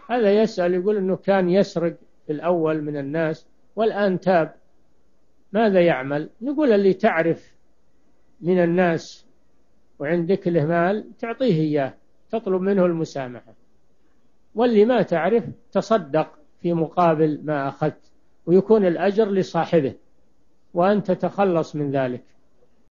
هذا يسأل يقول أنه كان يسرق في الأول من الناس والآن تاب، ماذا يعمل؟ نقول اللي تعرف من الناس وعندك له مال تعطيه إياه، تطلب منه المسامحة، واللي ما تعرف تصدق في مقابل ما أخذت، ويكون الأجر لصاحبه وأنت تتخلص من ذلك.